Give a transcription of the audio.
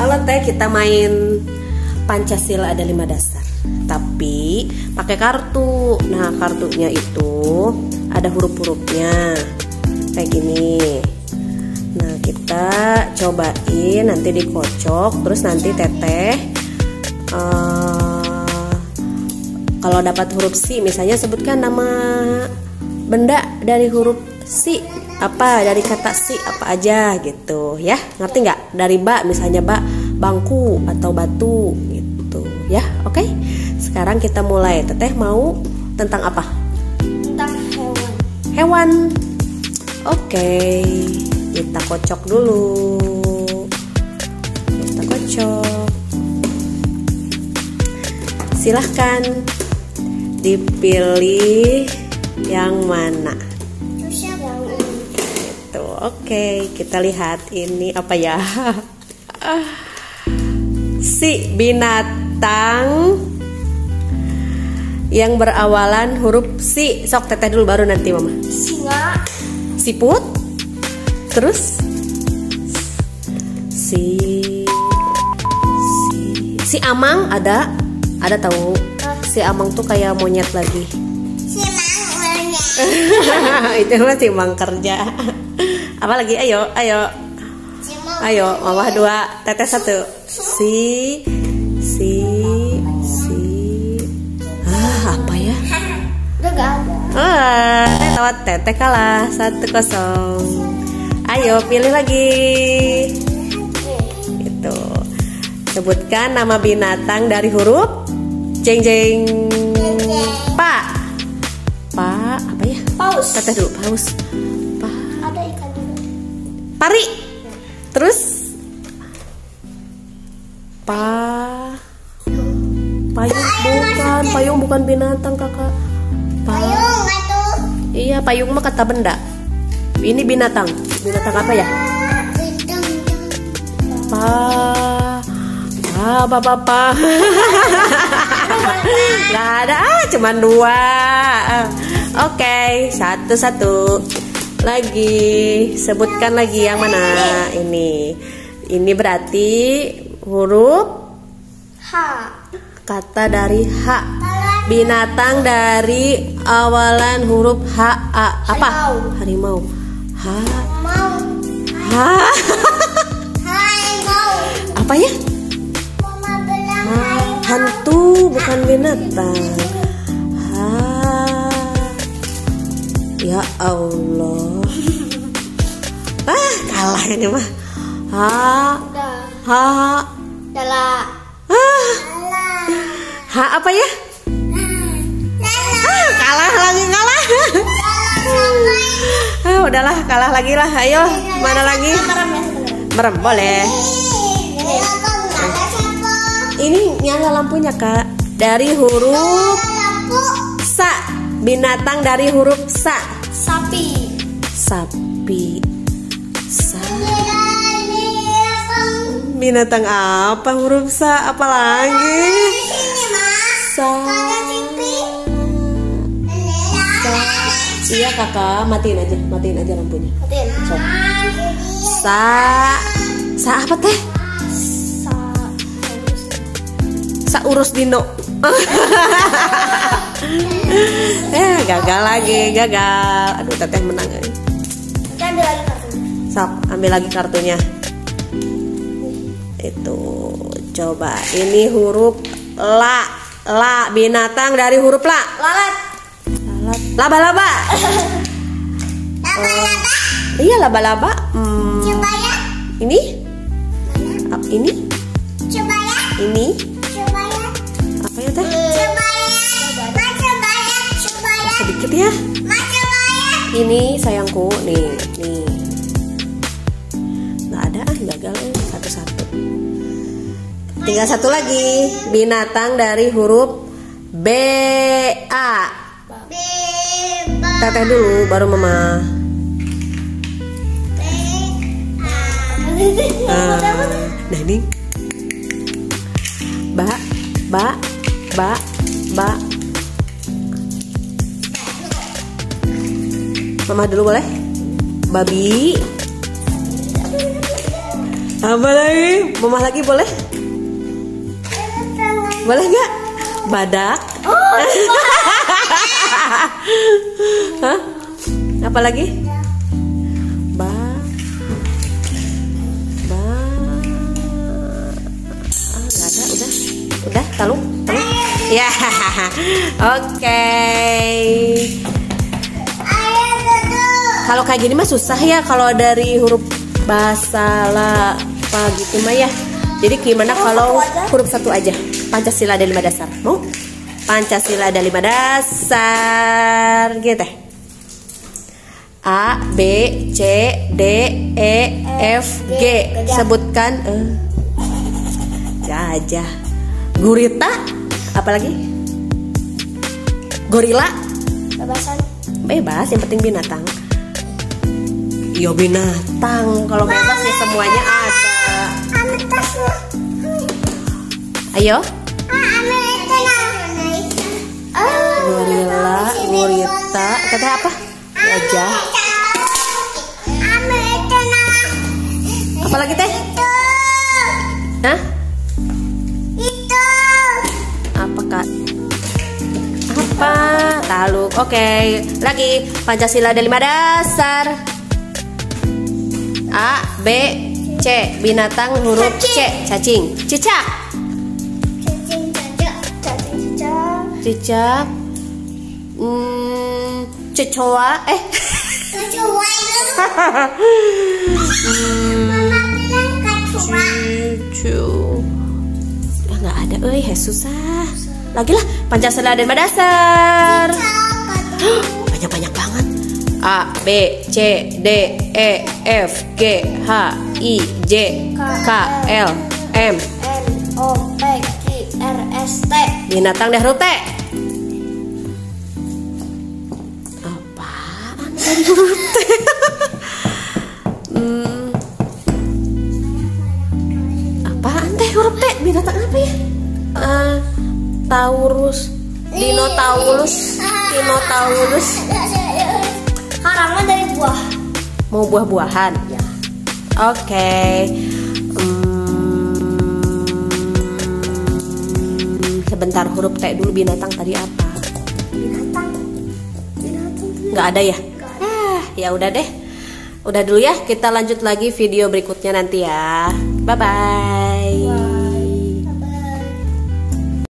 Halo teh, kita main Pancasila ada 5 dasar, tapi pakai kartu. Nah, kartunya itu ada huruf-hurufnya kayak gini. Nah, kita cobain, nanti dikocok, terus nanti teteh kalau dapat huruf si, misalnya sebutkan nama benda dari huruf si, apa dari kata si apa aja gitu ya, ngerti nggak? Dari ba misalnya bangku atau batu gitu ya. Oke, sekarang kita mulai. Teteh mau tentang apa? Tentang Hewan. Oke, kita kocok dulu. Kita kocok. Silahkan dipilih yang mana. Gitu. Oke, kita lihat ini apa ya? Si binatang yang berawalan huruf si. Sok teteh dulu baru nanti mama. Singa. Siput. Terus si amang ada tahu. Si amang tuh kayak monyet lagi. Si monyet. Itu mah si mang kerja. Apa lagi? Ayo. Mama 2, teteh 1. Apa ya? Udah gak ada. Teteh kalah 1-0. Ayo pilih lagi. Gitu. Sebutkan nama binatang dari huruf jeng. Pa apa ya? Paus. Teteh dulu, paus. Ada ikan juga. Pari. Terus payung bukan binatang kakak. Payung itu. Iya, payung mah kata benda. Ini binatang apa ya? Bapak. Gak ada, cuman 2. Oke, 1-1. Lagi, sebutkan lagi yang mana? Ini berarti huruf H. Kata dari H. Binatang dari awalan huruf H. Apa? Harimau. Mau. Apa ya? Mama bilang Hantu, bukan binatang. Ya Allah. Kalah ini mah. Apa ya? Kalah. Udahlah, kalah lagi lah. Ayo, mana lagi? Merem, boleh. Ini nyala lampunya kak. Dari huruf sa. Binatang dari huruf sa. Sapi. Sa. Binatang apa huruf sa? Apa lagi? Sa. Iya kakak, matiin aja lampunya. So. Sa apa teh? Sa urus dino. Gagal lagi. Aduh, teteh menang. Ambil lagi kartunya. Sok, ambil lagi kartunya. Itu, coba. Ini huruf la. Binatang dari huruf la. Lalat. Laba-laba. Iya, laba-laba. Coba ya. Ini? Coba ya. Ini? Coba ya. Apa ya teh? Coba ya. Sedikit ya. Coba ya. Ini sayangku, nih. Nggak ada, gagal. 1-1. Tinggal 1 lagi. Binatang dari huruf B. Teteh dulu, baru mama. Nah ini. Ba. Mama dulu boleh? Babi. Apa lagi? Mama lagi boleh? Boleh nggak? Badak. Hah? Apa lagi? Nggak ada, udah, talung. Ya, oke. Kalau kayak gini mah susah ya kalau dari huruf bahasa lah apa gitu mah ya. Jadi gimana kalau huruf satu aja? Pancasila ada 5 dasar. Mau? Pancasila ada 5 dasar. Gitu. A, B, C, D, E, F, G. Sebutkan. Gajah. Gurita. Apalagi? Gorila. Bebas, yang penting binatang. Yo binatang. Kalau bebas ya semuanya ada. Ayo. Gorila, gurita, kata apa? Gajah. Apalagi teh? Hah? Apa kak? Apa? Taluk. Oke. Lagi. Pancasila ada 5 dasar. A, B, C. Binatang huruf C. Cacing. Cicak. Cicak. Cecoa. Cucu. Nggak ada. Susah. Lagi lah. Pancasila ada 5 dasar. Banyak banget. A, B, C, D, E, F, G, H, I, J, K, L, M, N, O, P, Q, R, S, T. Binatang deh huruf T. Apaan dari huruf T? Apaan teh huruf T? Binatang apa ya? Taurus, Dinotaurus, Dinotaurus. Karangan dari buah. Mau buah-buahan? Ya. Oke. Sebentar, huruf T dulu. Binatang tadi apa? Binatang. Nggak ada ya? Ya udah deh. Udah dulu ya. Kita lanjut lagi video berikutnya nanti ya. Bye bye.